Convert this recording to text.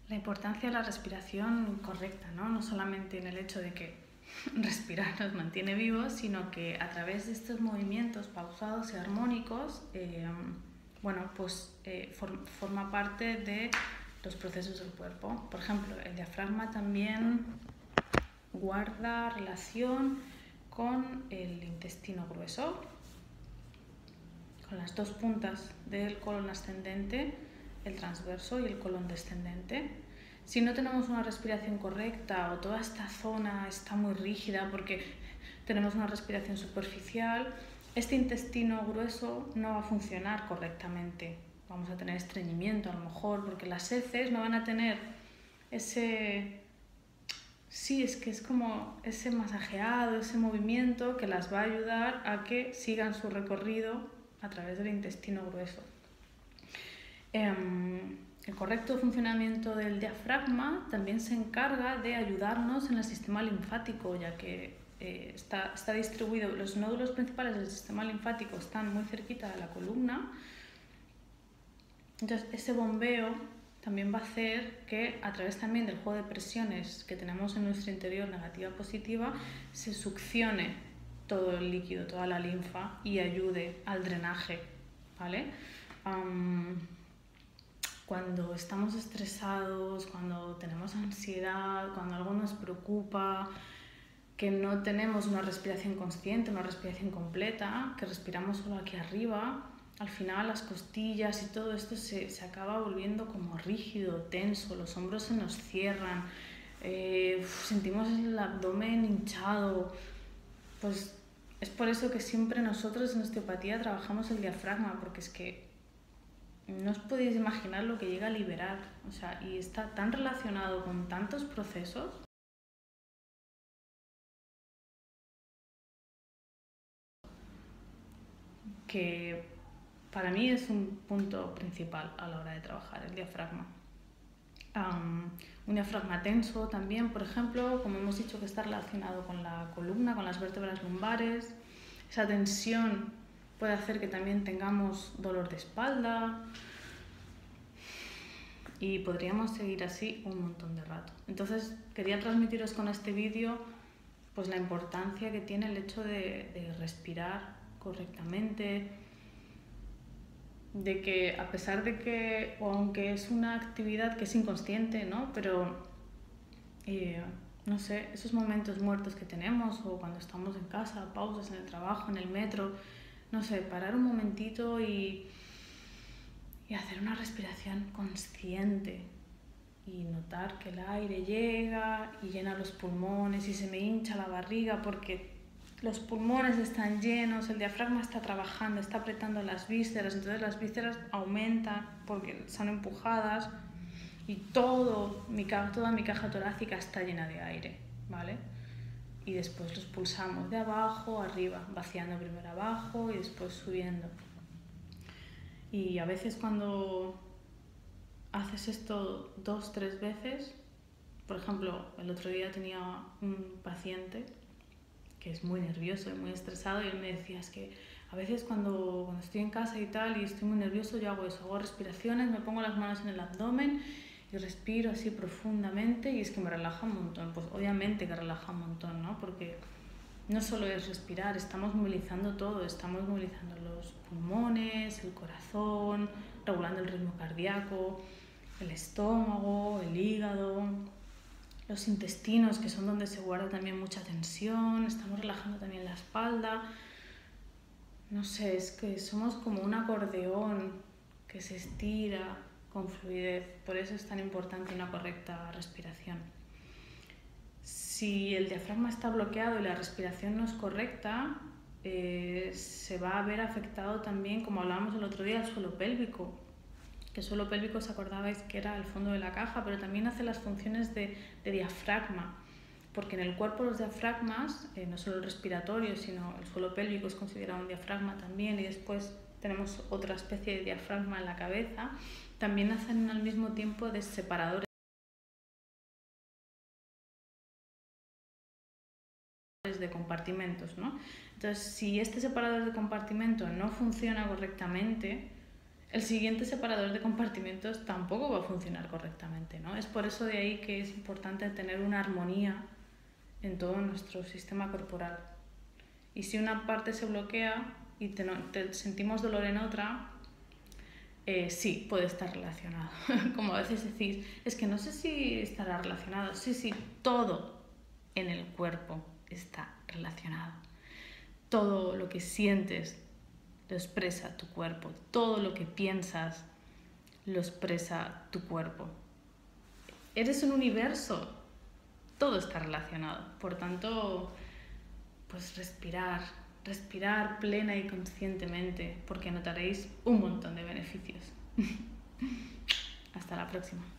la importancia de la respiración correcta, ¿no? No solamente en el hecho de que respirar nos mantiene vivos, sino que a través de estos movimientos pausados y armónicos, forma parte de los procesos del cuerpo. Por ejemplo, el diafragma también guarda relación con el intestino grueso, con las dos puntas del colon ascendente, el transverso y el colon descendente. Si no tenemos una respiración correcta o toda esta zona está muy rígida porque tenemos una respiración superficial, este intestino grueso no va a funcionar correctamente. Vamos a tener estreñimiento a lo mejor porque las heces no van a tener ese... Sí, es como ese masajeado, ese movimiento que las va a ayudar a que sigan su recorrido a través del intestino grueso. El correcto funcionamiento del diafragma también se encarga de ayudarnos en el sistema linfático, ya que está distribuido, los nódulos principales del sistema linfático están muy cerquita de la columna. Entonces ese bombeo también va a hacer que a través también del juego de presiones que tenemos en nuestro interior, negativa, positiva, se succione todo el líquido, toda la linfa y ayude al drenaje, ¿vale? Cuando estamos estresados, cuando tenemos ansiedad, cuando algo nos preocupa, que no tenemos una respiración consciente, una respiración completa, que respiramos solo aquí arriba, al final las costillas y todo esto se acaba volviendo como rígido, tenso, los hombros se nos cierran, sentimos el abdomen hinchado. Pues es por eso que siempre nosotros en osteopatía trabajamos el diafragma, porque es que no os podéis imaginar lo que llega a liberar, o sea, y está tan relacionado con tantos procesos que para mí es un punto principal a la hora de trabajar el diafragma. Un diafragma tenso también, por ejemplo, como hemos dicho que está relacionado con la columna, con las vértebras lumbares. Esa tensión puede hacer que también tengamos dolor de espalda y podríamos seguir así un montón de rato. Entonces quería transmitiros con este vídeo pues la importancia que tiene el hecho de respirar correctamente, de que a pesar de que, o aunque es una actividad que es inconsciente, ¿no? Pero no sé, esos momentos muertos que tenemos o cuando estamos en casa, pausas en el trabajo, en el metro, no sé, parar un momentito y hacer una respiración consciente y notar que el aire llega y llena los pulmones y se me hincha la barriga porque los pulmones están llenos, el diafragma está trabajando, está apretando las vísceras, entonces las vísceras aumentan porque son empujadas y toda mi caja torácica está llena de aire, ¿vale? Y después los pulsamos de abajo a arriba, vaciando primero abajo y después subiendo. Y a veces cuando haces esto 2-3 veces, por ejemplo, el otro día tenía un paciente que es muy nervioso y muy estresado y él me decía, es que a veces cuando estoy en casa y tal y estoy muy nervioso yo hago eso, hago respiraciones, me pongo las manos en el abdomen y respiro así profundamente y es que me relaja un montón. Pues obviamente que relaja un montón, ¿no? Porque no solo es respirar, estamos movilizando todo, estamos movilizando los pulmones, el corazón, regulando el ritmo cardíaco, el estómago, el hígado, los intestinos, que son donde se guarda también mucha tensión, estamos relajando también la espalda. No sé, es que somos como un acordeón que se estira con fluidez, por eso es tan importante una correcta respiración. Si el diafragma está bloqueado y la respiración no es correcta, se va a ver afectado también, como hablábamos el otro día, el suelo pélvico. Que el suelo pélvico, os acordabais que era el fondo de la caja, pero también hace las funciones de diafragma, porque en el cuerpo los diafragmas, no solo el respiratorio, sino el suelo pélvico es considerado un diafragma también, y después tenemos otra especie de diafragma en la cabeza, también hacen al mismo tiempo de separadores de compartimentos, ¿no? Entonces, si este separador de compartimento no funciona correctamente, el siguiente separador de compartimentos tampoco va a funcionar correctamente, ¿no? Es por eso de ahí que es importante tener una armonía en todo nuestro sistema corporal. Y si una parte se bloquea y sentimos dolor en otra, sí, puede estar relacionado. Como a veces decís, es que no sé si estará relacionado. Sí, sí, todo en el cuerpo está relacionado. Todo lo que sientes lo expresa tu cuerpo. Todo lo que piensas lo expresa tu cuerpo. Eres un universo. Todo está relacionado. Por tanto, pues respirar plena y conscientemente, porque notaréis un montón de beneficios. Hasta la próxima.